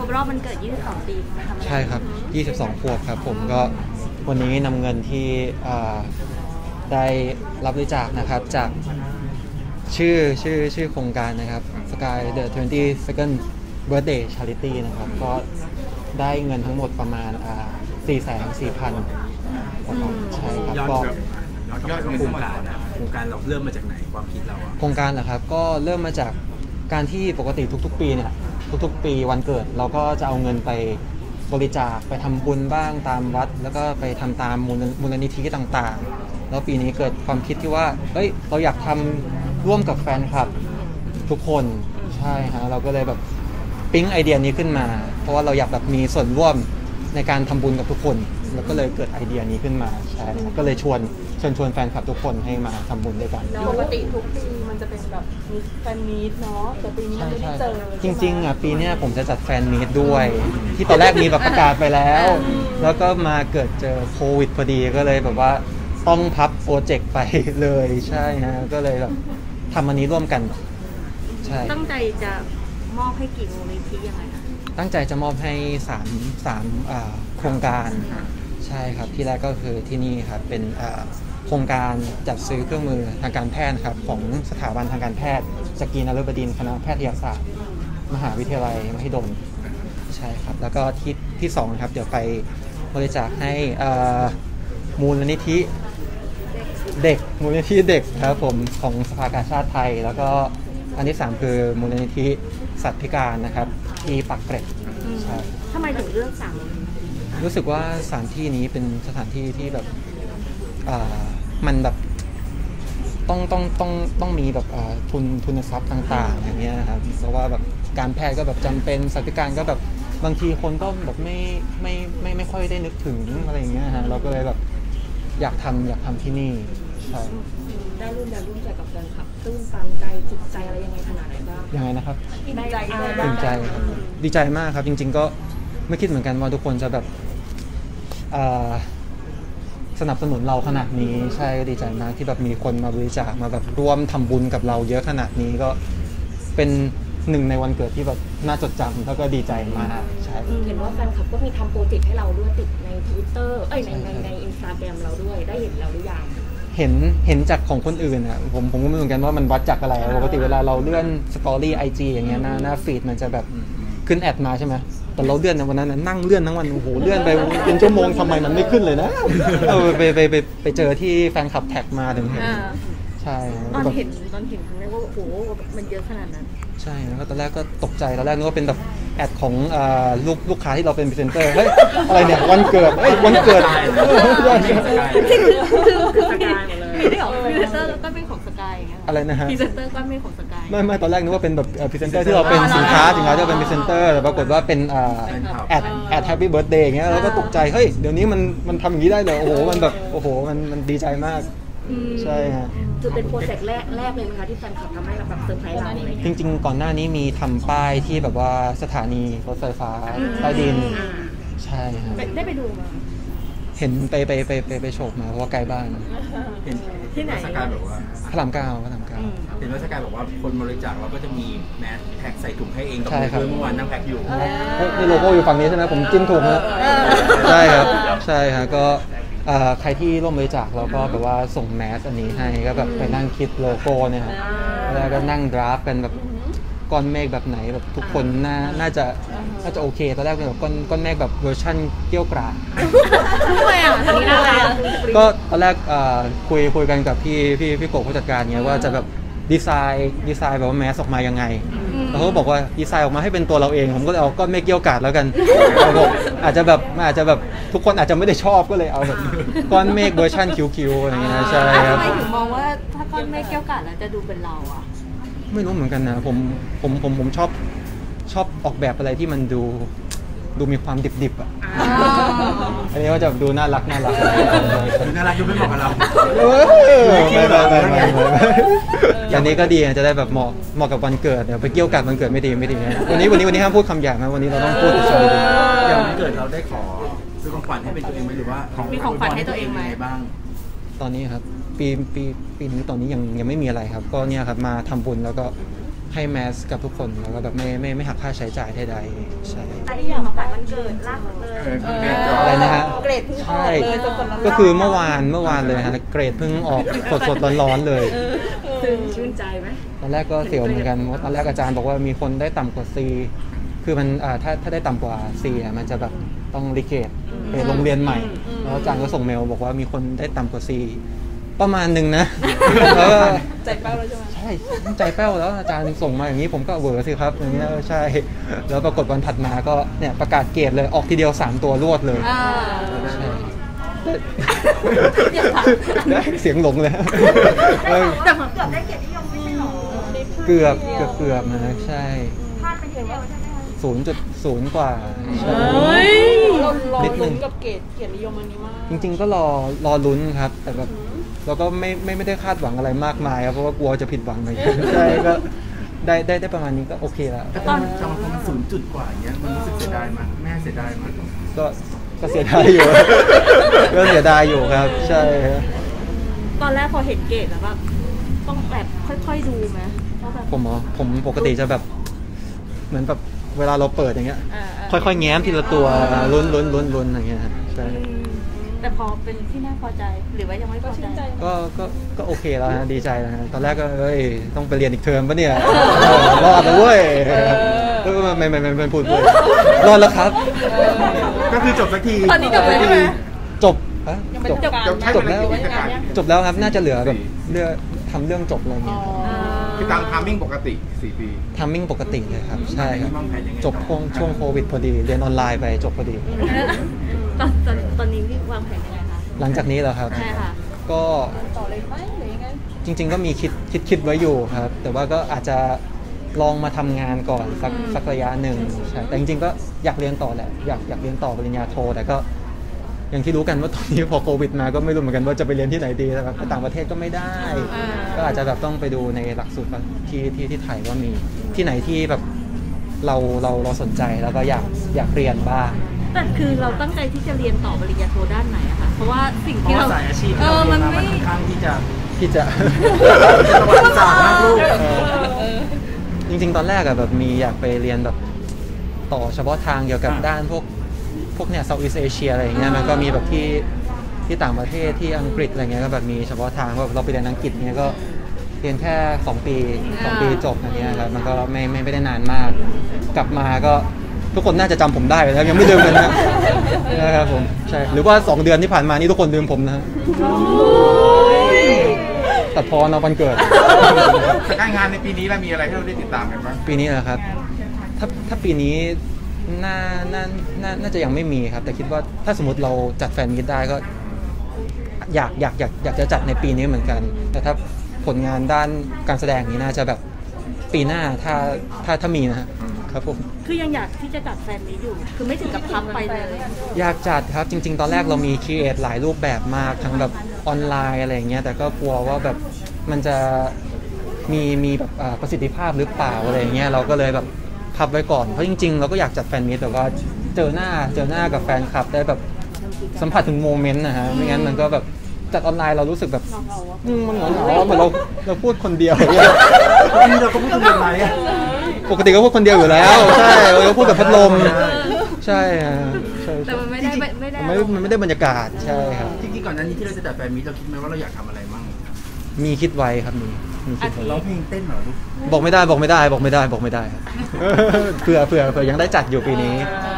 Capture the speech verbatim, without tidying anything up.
รบรอบมันเกิดยี่สิบสองปีใช่ครับยี่สิบสองขวบครับผมก็วันนี้นำเงินที่ได้รับบริจาคนะครับจากชื่อชื่อชื่อโครงการนะครับ Sky The twenty-second Birthday Charity นะครับก็ได้เงินทั้งหมดประมาณ สี่แสนสี่พัน ใช่ครับก็ยอดโครงการโครงการเราเริ่มมาจากไหนความคิดเราโครงการเหรอครับก็เริ่มมาจากการที่ปกติทุกๆปีเนี่ยทุกๆปีวันเกิดเราก็จะเอาเงินไปบริจาคไปทำบุญบ้างตามวัดแล้วก็ไปทำตามมูลนิธิต่างๆแล้วปีนี้เกิดความคิดที่ว่าเอ้ยเราอยากทำร่วมกับแฟนคลับทุกคนใช่ฮะเราก็เลยแบบปิ๊งไอเดียนี้ขึ้นมาเพราะว่าเราอยากแบบมีส่วนร่วมในการทำบุญกับทุกคนแล้วก็เลยเกิดไอเดียนี้ขึ้นมาใช่ก็เลยชวนเชิญชวนแฟนคลับทุกคนให้มาทำบุญด้วยกันปกติทุกปีมันจะเป็นแบบมีแฟนมีตเนาะแต่ปีนี้ไม่ได้เจอจริงๆอ่ะปีนี้ผมจะจัดแฟนมีตด้วยที่ตอนแรกมีแบบประกาศไปแล้วแล้วก็มาเกิดเจอโควิดพอดีก็เลยแบบว่าต้องพับโปรเจกต์ไปเลยใช่ฮะก็เลยแบบทำอันนี้ร่วมกันใช่ตั้งใจจะมอบให้กี่มูลนิธิยังไงคะตั้งใจจะมอบให้สาม สามโครงการใช่ครับที่แรกก็คือที่นี่ครับเป็นโครงการจัดซื้อเครื่องมือทางการแพทย์ครับของสถาบันทางการแพทย์สกรีนฤบดินทร์คณะแพทยศาสตร์มหาวิทยาลัยมหิดลใช่ครับแล้วก็ที่ที่สองครับเดี๋ยวไปบริจาคให้มูลนิธิเด็กมูลนิธิเด็กครับผมของสภากาชาดไทยแล้วก็อันที่สามคือมูลนิธิสัตว์พิการนะครับที่ปักเกร็ดใช่ทำไมถึงเลือกสามรู้สึกว่าสถานที่นี้เป็นสถานที่ที่แบบมันแบบต้องต้องต้องต้องมีแบบทุนทุนทรัพย์ต่างๆอย่างเงี้ยครับเพราะว่าแบบการแพทย์ก็แบบจำเป็นสัตว์พิการก็แบบบางทีคนก็แบบไม่ไม่ไม่ไม่ค่อยได้นึกถึงอะไรอย่างเงี้ยฮะเราก็เลยแบบอยากทำอยากทำที่นี่ใช่ได้ร่วมแรงร่วมใจกับแฟนคลับตื้นตันใจจิตใจอะไรยังไงขนาดไหนบ้างยังไงนะครับดีใจดีใจครับดีใจมากครับจริงๆก็ไม่คิดเหมือนกันว่าทุกคนจะแบบสนับสนุนเราขนาดนี้ใช่ก็ดีใจมากที่แบบมีคนมาบริจาคมาแบบร่วมทำบุญกับเราเยอะขนาดนี้ก็เป็นหนึ่งในวันเกิดที่แบบน่าจดจำแล้วก็ดีใจมากใช่เห็นว่าแฟนคลับก็มีทำโปรเจกต์ให้เราด้วยติดใน Twitter เอ้ยในในใน Instagram เราด้วยได้เห็นเราหรือยังเห็นเห็นจากของคนอื่นอ่ะผมผมก็ไม่รู้เหมือนกันว่ามันวัดจากอะไรปกติเวลาเราเลื่อนสตอรี่ไอจีอย่างเงี้ยหน้าหน้าฟีดมันจะแบบขึ้นแอดมาใช่ไหมแต่เราเลื่อนในวันนั้นนั่งเลื่อนทั้งวันโอ้โหเลื่อนไปเป็นชั่วโมงทำไมมันไม่ขึ้นเลยนะเออไปไปไปไปเจอที่แฟนคลับแท็กมาถึงเห็นใช่ตอนเห็นตอนเห็นครั้งแรกว่าโอ้โหมันเยอะขนาดนั้นใช่แล้วตอนแรกก็ตกใจตอนแรกนึกว่าเป็นแบบแอดของลูกลูกค้าที่เราเป็นพรีเซนเตอร์เฮ้ยอะไรเนี่ยวันเกิดเฮ้ยวันเกิดคือคือคือสกายหมดเลยไม่ได้หรอพรีเซนเตอร์ก็เป็นของสกายอะไรนะฮะพรีเซนเตอร์ก็เป็นของสกายไม่ไม่ตอนแรกนึกว่าเป็นแบบพรีเซนเตอร์ที่เราเป็นสินค้าสินค้าที่เราเป็นพรีเซนเตอร์แต่ปรากฏว่าเป็นแอดแอดแฮปปี้เบิร์ธเดย์อย่างเงี้ยเราก็ตกใจเฮ้ยเดี๋ยวนี้มันมันทำอย่างนี้ได้เลยโอ้โหมันแบบโอ้โหมันมันดีใจมากใช่ฮะคือเป็นโปรเจกต์แรกแรกเลยไหมคะที่แฟนคลับทำให้เราแบบเซอร์ไพรส์เราอะไรจริงๆก่อนหน้านี้มีทำป้ายที่แบบว่าสถานีรถไฟฟ้าใต้ดินใช่ฮะได้ไปดูมาเห็นไปไปไปไปไปโฉบมาเพราะว่าใกล้บ้านที่ไหนสกายบอกว่าพระรามเก้าพระรามเก้าเห็นว่าสกายบอกว่าคนบริจาคเราก็จะมีแมสแพ็คใส่ถุงให้เองกับมือเมื่อวานนั่งแพ็คอยู่นี่โลโก้อยู่ฝั่งนี้ใช่ไหมผมจิ้มถูกนะใช่ครับใช่ครับก็ใครที่ร่วมบริจาคเราก็แบบว่าส่งแมสอันนี้ให้ก็แบบไปนั่งคิดโลโก้เนี่ยครับแล้วก็นั่งดราฟกันแบบก้อนเมฆแบบไหนแบบทุกคนน่าน่าจะน่าจะโอเคตอนแรกเป็นแบบก้อนก้อนเมฆแบบเวอร์ชั่นเกี้ยวกราดทำไมอ่ะทำนี้อะไรก็ตอนแรกคุยคุยกันกับพี่พี่พี่โกผู้จัดการเงี้ยว่าจะแบบดีไซน์ดีไซน์แบบว่าแมสออกมายังไงแล้วเขาบอกว่าดีไซน์ออกมาให้เป็นตัวเราเองผมก็เลยเอาก้อนเมฆเกี้ยวกราดแล้วกันบอกอาจจะแบบอาจจะแบบทุกคนอาจจะไม่ได้ชอบก็เลยเอาแบบก้อนเมฆเวอร์ชันคิวๆอะไรเงี้ยใช่ครับทำไมถึงมองว่าถ้าก้อนเมฆเกี้ยวกราดแล้วจะดูเป็นเราอ่ะไม่รู้เหมือนกันนะผมผมผมผมชอบชอบออกแบบอะไรที่มันดูดูมีความดิบๆอ่ะอันนี้ก็จะดูน่ารักน่ารักดูน่ารักดูไม่เหมาะกับเราไม่ไม่ไม่ไม่อันนี้ก็ดีจะได้แบบเหมาะเหมาะกับวันเกิดเดี๋ยวไปเกี่ยวกับวันเกิดไม่ดีไม่ดีนะวันนี้วันนี้วันนี้ห้ามพูดคำหยาบนะวันนี้เราต้องพูดสวยๆอย่างวันเกิดเราได้ขอซื้อของขวัญให้เป็นตัวเองไหมหรือว่ามีของขวัญให้ตัวเองไหมบ้างตอนนี้ครับปีปีปีนี้ตอนนี้ยังยังไม่มีอะไรครับก็เนี่ยครับมาทำบุญแล้วก็ให้แมสกับทุกคนแล้วก็แบบไม่ไม่ไม่หักค่าใช้จ่ายใดๆใช่อันนี้อย่างของขวัญวันเกิดล่าสุดเลยเออเกรดจบอะไรนะฮะเกรดเพิ่งออกใช่เลยสดๆร้อนๆก็คือเมื่อวานเมื่อวานเลยฮะเกรดเพิ่งออกสดสดๆร้อนๆเลยซึ่งชื่นใจไหมตอนแรกก็เสียวเหมือนกันเพราะตอนแรกอาจารย์บอกว่ามีคนได้ต่ำกว่า C คือมันอ่าถ้าถ้าได้ต่ำกว่า C อ่ะมันจะแบบต้องรีเกตไปโรงเรียนใหม่แล้วอาจารย์ก็ส่งเมลบอกว่ามีคนได้ต่ำกว่า C ประมาณหนึ่งนะแล้วก็ใจเป้าแล้วใช่ไหมใช่ใจแป้วแล้วอาจารย์ส่งมาอย่างนี้ผมก็เวอร์สิครับอย่างเงี้ยใช่แล้วปรากฏวันถัดมาก็เนี่ยประกาศเกรดเลยออกทีเดียวสามตัวรวดเลยอ่าใช่เดี๋ยวค่ะได้เสียงหลงเลยเออแต่เหมือนเกือบได้เกียรตินิยมไม่ใช่หรอเกือบเกือบเกือบนะใช่พลาดไปเดียวใช่ไหมคะศูนย์จุดศูนย์กว่าใช่เรารอนิดนึลุ้งนกับเกียรติเกียรตินิยมอันนี้มากจริงๆก็รอรอลุ้นครับ แต่แบบเราก็ไม่ไม่ไม่ได้คาดหวังอะไรมากมายครับเพราะว่ากลัวจะผิดหวังเหมือนกันใช่ก็ได้ได้ได้ประมาณนี้ก็โอเคแล้วแต่ตอนจังหวะมันศูนย์จุดกว่าอย่างเงี้ยมันรู้สึกเสียดายมั้ยแม่เสียดายมั้ยก็ก็เสียดายอยู่ ก็เสียดายอยู่ครับ ใช่ครับตอนแรกพอเห็นเกรดแล้วแบบต้องแบบค่อยๆดูไหมว่าแบบผมเหรอผมปกติจะแบบ เหมือนแบบเวลาเราเปิดอย่างเงี้ยอ่าๆค่อยๆแง้มทีละตัวลุ้นลุ้นลุ้นลุ้นอย่างเงี้ยฮะใช่อืมแต่พอเป็นที่น่าพอใจหรือว่ายังไม่พอใจก็ก็ก็โอเคแล้วฮะดีใจแล้วฮะตอนแรกก็เอ้ยต้องไปเรียนอีกเทอมปะเนี่ยเออรอดแล้วเว้ยเออไม่ไม่ไม่ไม่พูดพูดรอดแล้วครับก็คือจบสักทีตอนนี้จบแล้วใช่ไหมจบฮะยังไม่จบจบจบใช้จเวบลาแล้วกี่เทศกาลจบแล้วครับน่าจะเหลือแบบเรื่องทำเรื่องจบอะไรเงี้ยคือตามทามมิ่งปกติสี่ปีทามมิ่งปกติเลยครับใช่ครับวางแผนยังไงจบช่วงช่วงโควิดพอดีเรียนออนไลน์ไปจบพอดีตอนตอนตอนนี้ที่วางแผนยังไงคะหลังจากนี้เหรอครับใช่ค่ะก็ต่อเลยไหมหรือยังไงจริง ๆ ก็มีคิดคิดคิดไว้อยู่ครับ แต่ว่าก็อาจจะลองมาทำงานก่อนสักอืมสักระยะหนึ่งใช่แต่จริงๆก็อยากเรียนต่อแหละอยากอยากเรียนต่อปริญญาโทแต่ก็อย่างที่รู้กันว่าตอนนี้พอโควิดมาก็ไม่รู้เหมือนกันว่าจะไปเรียนที่ไหนดีแต่แบบไปต่างประเทศก็ไม่ได้ ก็อาจจะแบบต้องไปดูในหลักสูตรที่ที่ที่ไทยว่ามีที่ไหนที่แบบเราเราเราสนใจแล้วก็อยากอยากเรียนบ้างแต่คือเราตั้งใจที่จะเรียนต่อปริญญาโทด้านไหนอะคะเพราะว่าสิ่งเพที่ราะว่าเราสายอาชีพเอที่อเราเรีมัยนนมาไม่มันค่อนข้างที่จะที่จะประวัติศาสตร์มากลูกจริงๆ ตอนแรกอะแบบมีอยากไปเรียนแบบต่อเฉพาะทางเกี่ยวกับอ่าด้านพวกพวกเนี่ย Southeast Asia อะไรอย่างเงี้ยมันก็มีแบบที่ที่ต่างประเทศที่อังกฤษอะไรเงี้ยก็แบบมีเฉพาะทางว่าเราไปเรียนอังกฤษเงี้ยก็เรียนแค่สองปีสองปีจบอย่างเงี้ยครับมันก็ไม่ไม่ไม่ได้นานมาก กลับมาก็ทุกคนน่าจะจำผมได้แล้วยังไม่ลืมกันนะนะครับผมใช่หรือว่าสองเดือนที่ผ่านมานี่ทุกคนลืมผมนะตัดพอเนาะวันเกิดการงานในปีนี้เรามีอะไรให้เราได้ติดตามกันบ้างปีนี้นะครับ ถ้าถ้าปีนี้น่าน่าน่าน่าจะยังไม่มีครับ แต่คิดว่าถ้าสมมติเราจัดแฟนมีตได้ก็ อยากอยากอยากอยากจะจัดในปีนี้เหมือนกัน แต่ถ้าผลงานด้านการแสดงนี้น่าจะแบบปีหน้าถ้าถ้าถ้ามีนะครับผมคือยังอยากที่จะจัดแฟนนี้อยู่ คือไม่ถึงกับพับไปเลยอยากจัดครับจริง ๆ ตอนแรกเรามีครีเอทหลายรูปแบบมากทั้งแบบออนไลน์อะไรอย่างเงี้ยแต่ก็กลัวว่าแบบมันจะมีมีแบบอ่าประสิทธิภาพหรือเปล่าอะไรอย่างเงี้ยเราก็เลยแบบพับไว้ก่อนเพราะจริง ๆ เราก็อยากจัดแฟนมีตแต่ว่าเจอหน้าเจอหน้ากับแฟนคลับได้แบบสัมผัสถึงโมเมนต์นะฮะไม่งั้นมันก็แบบจัดออนไลน์เรารู้สึกแบบอืมมันเหงาเหงาเหมือนเราเราพูดคนเดียวอย่างเงี้ยอันนี้เราก็พูดคนเดียวไหมอะปกติก็พูดคนเดียวอยู่แล้วใช่เราก็พูดกับพัดลมใช่ฮะใช่แต่มันไม่ได้ไม่ได้มันไม่มันไม่ได้บรรยากาศใช่ครับจริงๆก่อนหน้านี้ที่เราจะจัดแฟนมิตเราคิดไหมว่าเราอยากทำอะไรบ้างมีคิดไว้ครับมีมีคิดไว้ร้องเพลงเต้นเหรอลูกบอกไม่ได้บอกไม่ได้บอกไม่ได้บอกไม่ได้ครับ เผื่อเผื่อเผื่อยังได้จัดอยู่ปีนี้เอ